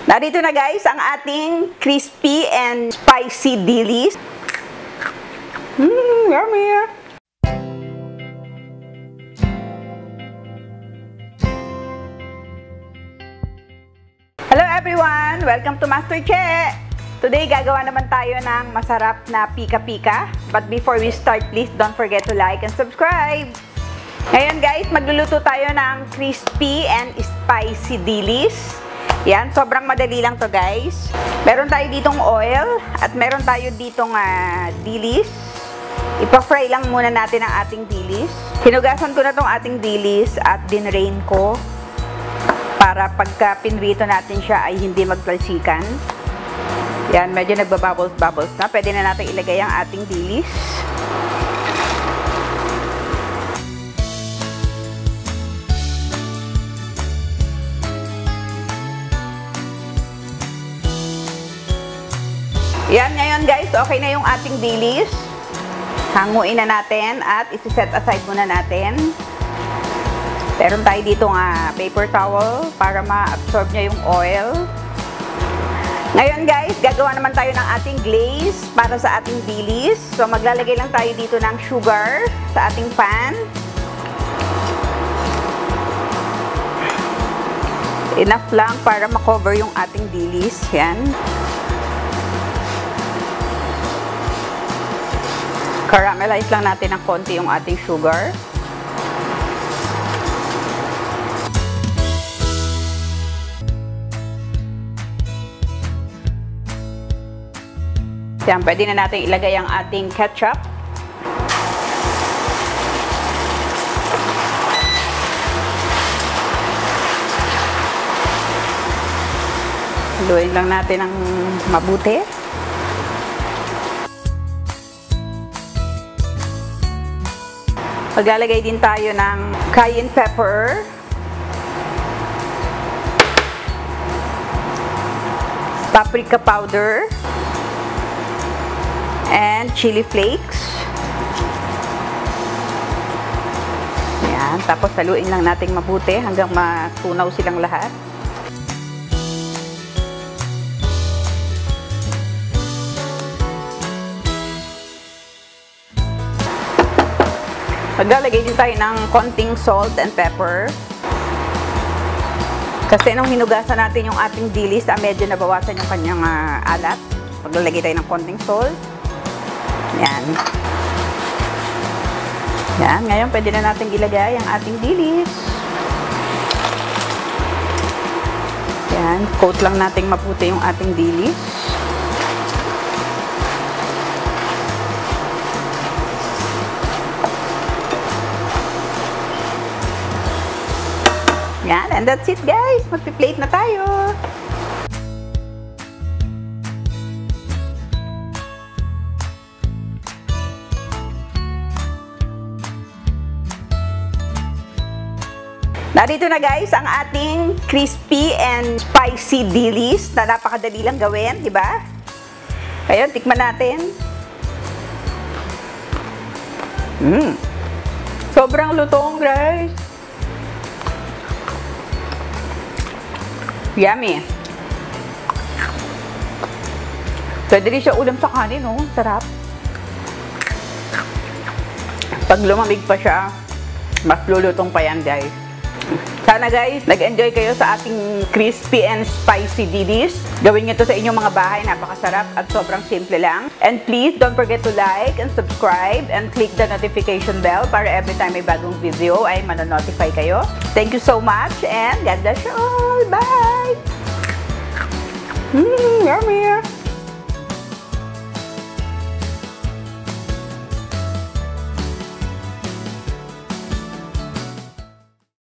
Narito na guys ang ating crispy and spicy dilis. Yummy! Hello everyone! Welcome to Master Che! Today, gagawa naman tayo ng masarap na pika-pika. But before we start, please don't forget to like and subscribe! Ngayon guys, magluluto tayo ng crispy and spicy dilis. Yan, sobrang madali lang to guys. Meron tayo ditong oil at meron tayo ditong dilis. Ipa-fry lang muna natin ang ating dilis. Hinugasan ko na tong ating dilis at dinrain ko para pagka pinrito natin siya ay hindi magtalsikan. Yan, medyo nagbabubbles na. Pwede na natin ilagay ang ating dilis. Yan, ngayon guys, okay na yung ating dilis. Hanguin na natin at isi-set aside muna natin. Meron tayo dito paper towel para ma-absorb niya yung oil. Ngayon guys, gagawa naman tayo ng ating glaze para sa ating dilis. So maglalagay lang tayo dito ng sugar sa ating pan. Enough lang para ma-cover yung ating dilis. Yan. Caramelize lang natin ng konti yung ating sugar. Yan, pwede na natin ilagay ang ating ketchup. Haluin lang natin ng mabuti. Maglalagay din tayo ng cayenne pepper. Paprika powder. And chili flakes. Ayan. Tapos haluin lang natin mabuti hanggang matunaw silang lahat. Maglalagay din tayo ng konting salt and pepper. Kasi nung hinugasan natin yung ating dilis, medyo nabawasan yung kanyang alat. Maglalagay tayo ng konting salt. Yan. Yan. Ngayon, pwede na natin ilagay ang ating dilis. Yan. Coat lang natin maputi yung ating dilis. Yan, and that's it guys. Magpi-plate na tayo. Narito na guys ang ating crispy and spicy dilis na napakadali lang gawin, di ba? Ngayon, tikman natin. Sobrang lutong guys. Yummy. Pwede rin siya ulam sa kanin, no? Sarap. Pag lumamig pa siya, mas lulutong pa yan, guys. Sana, guys, nag-enjoy kayo sa ating crispy and spicy dilis. Gawin nyo to sa inyong mga bahay. Napakasarap at sobrang simple lang. And please, don't forget to like and subscribe and click the notification bell para every time may bagong video ay manonotify kayo. Thank you so much and God bless you all. Bye! Yummy!